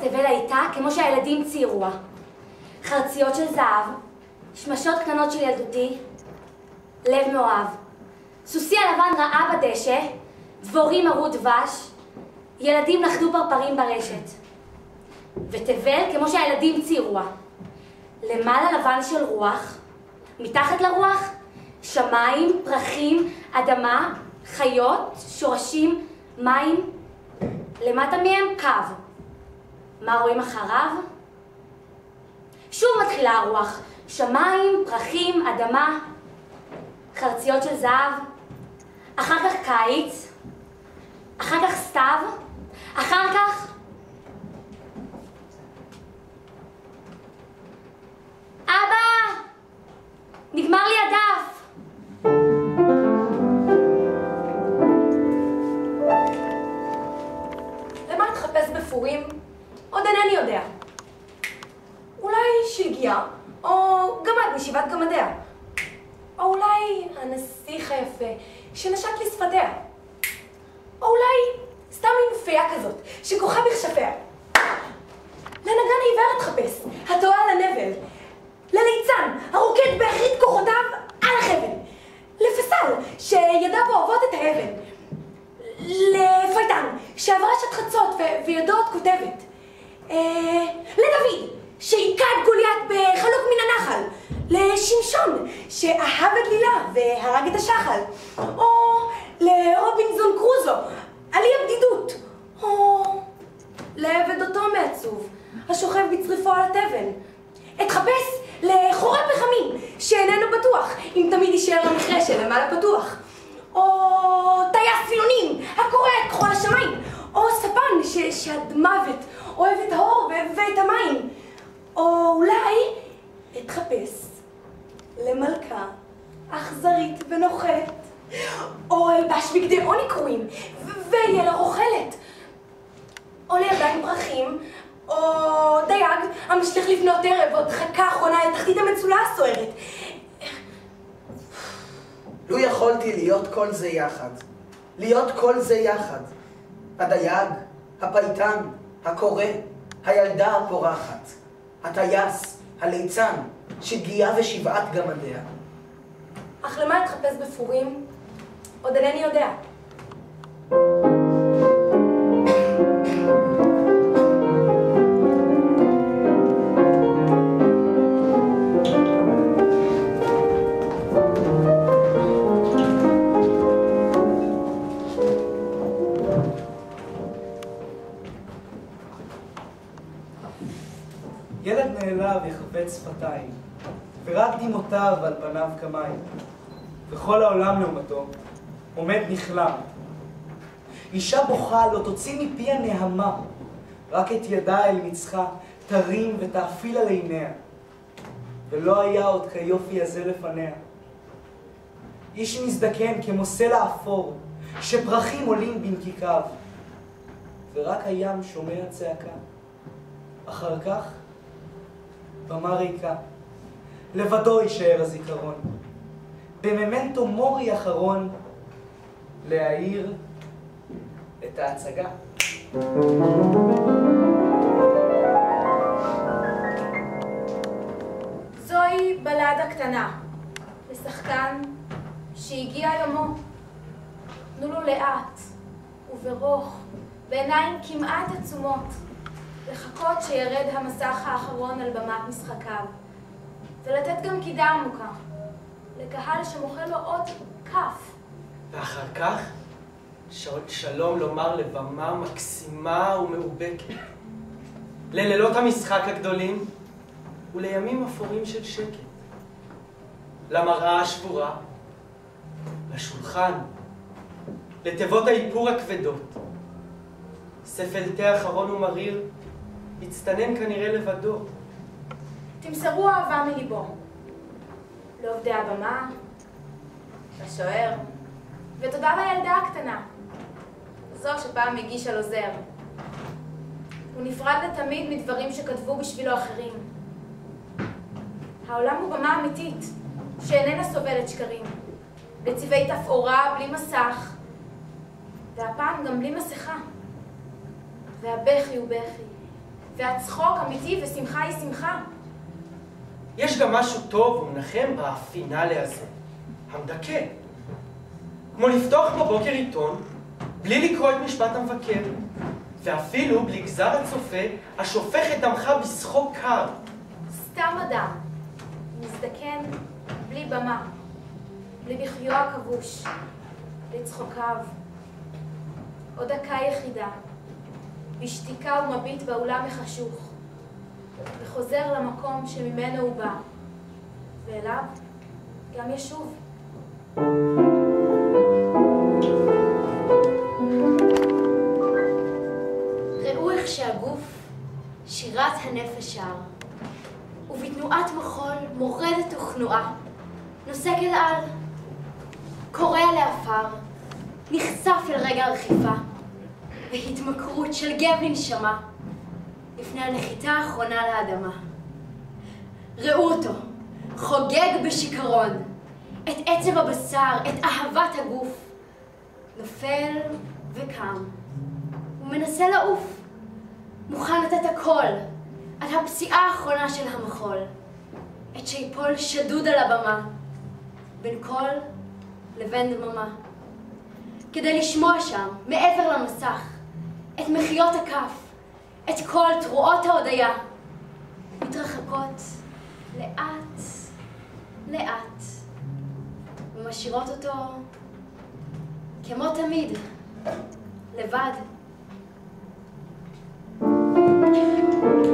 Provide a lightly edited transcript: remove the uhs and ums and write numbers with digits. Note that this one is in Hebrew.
תבל הייתה כמו שהילדים ציירוה. חרציות של זהב, שמשות קטנות של ילדותי, לב מאוהב. סוסי הלבן רעה בדשא, דבורים ערו דבש, ילדים נחדו פרפרים ברשת. ותבל כמו שהילדים ציירוה. למעלה לבן של רוח, מתחת לרוח, שמיים, פרחים, אדמה, חיות, שורשים, מים. למטה מהם קו. מה רואים אחריו? שוב מתחילה הרוח. שמיים, פרחים, אדמה, חרציות של זהב. אחר כך קיץ. אחר כך סתיו. אחר כך... אבא! נגמר לי הדף! למה תחפש בפורים? עוד אינני יודע. אולי שלגיה, או גמד מישיבת גמדיה. או אולי הנסיך היפה שנשק לשפתיה. או אולי סתם מין פייה כזאת שכוחה בכשפיה. לנגן העיוור תחפש, התועה על הנבל. לליצן, הרוקד באחרית כוחותיו על החבל. לפסל, שידיו אוהבות את האבן. לפייטן, שעברה שעת חצות וידו עוד כותבת. לדוד, שהיכה את גוליית בחלוק מן הנחל. לשמשון, שאהב את לילה והרג את השחל. או לרובינזון קרוזו, על אי הבדידות. או לעבד אותו מעצוב, השוכב בצריפו על התבן. אתחפש לחורף פחמים, שאיננו בטוח אם תמיד יישאר המכרה שלמעלה פתוח. או טייס פילונים, הקורא את כחול השמיים. או ספן שעד מוות אוהב את האור ואת המים. או אולי אתחפש למלכה אכזרית ונוחלת. או אלבש בגדי עוני קרועים ואהיה לה רוכלת. או לילדה עם פרחים. או דייג המשליך לפנות ערב עוד דחקה אחרונה אל תחתית המצולה הסוערת. לו יכולתי להיות כל זה יחד. להיות כל זה יחד. הדייג, הפייטן, הקורא, הילדה הפורחת, הטייס, הליצן, שגיאה ושבעת גמדיה. אך למה אתחפש בפורים? עוד אינני יודע. ילד נעלב יחפץ שפתיים, ורק דמעותיו על פניו כמים, וכל העולם לעומתו עומד נכלם. אישה בוכה לא תוציא מפיה נהמה, רק את ידה אל מצחה תרים ותאפיל על עיניה, ולא היה עוד כיופי הזה לפניה. איש מזדקן כמו סלע אפור, שפרחים עולים בנקיקיו, ורק הים שומע צעקה. אחר כך במה ריקה, לבדו יישאר הזיכרון, בממנטו מורי אחרון, להעיר את ההצגה. זוהי בלדה קטנה, לשחקן שהגיע יומו. תנו לו לאט וברוך, בעיניים כמעט עצומות, לחכות שירד המסך האחרון על במת משחקיו, ולתת גם קידה עמוקה, לקהל שמוחה לו עוד כף. ואחר כך, שלום לומר לבמה מקסימה ומאובקת, ללילות המשחק הגדולים ולימים אפורים של שקט, למראה השבורה, לשולחן, לתיבות האיפור הכבדות. ספל תה אחרון ומריר הצטנן כנראה לבדו. תמסרו אהבה מליבו, לעובדי הבמה, לשוער, ותודה לילדה הקטנה, זו שפעם הגישה לו זר. הוא נפרד לתמיד מדברים שכתבו בשבילו אחרים. העולם הוא במה אמיתית, שאיננה סובלת שקרים, בצבעי תפאורה בלי מסך, והפעם גם בלי מסכה. והבכי הוא בכי, והצחוק אמיתי ושמחה היא שמחה. יש גם משהו טוב ומנחם בפינאלה הזה, המדכא. כמו לפתוח בבוקר עיתון, בלי לקרוא את משפט המבקר, ואפילו בלי גזר הצופה, השופך את דמך בשחוק קר. סתם אדם, מזדקן בלי במה, בלי בחיו הכבוש, בלי צחוקיו. עוד דקה יחידה, בשתיקה הוא מביט באולם החשוך, וחוזר למקום שממנו הוא בא, ואליו גם ישוב. ראו איך שהגוף שירת הנפש שר, ובתנועת מחול מורדת וכנועה, נוסק אל על, קורע לעפר, נחשף אל רגע הרחיפה, והתמכרות של גב לנשמה, לפני הנחיתה האחרונה לאדמה. ראו אותו, חוגג בשיכרון, את עצב הבשר, את אהבת הגוף, נופל וקם, ומנסה לעוף, מוכן לתת הכל, על הפסיעה האחרונה של המחול, את שיפול שדוד על הבמה, בין קול לבין דממה, כדי לשמוע שם, מעבר למסך, את מחיות הכף, את כל תרועות ההודיה, מתרחקות לאט, לאט, ומשאירות אותו כמו תמיד, לבד.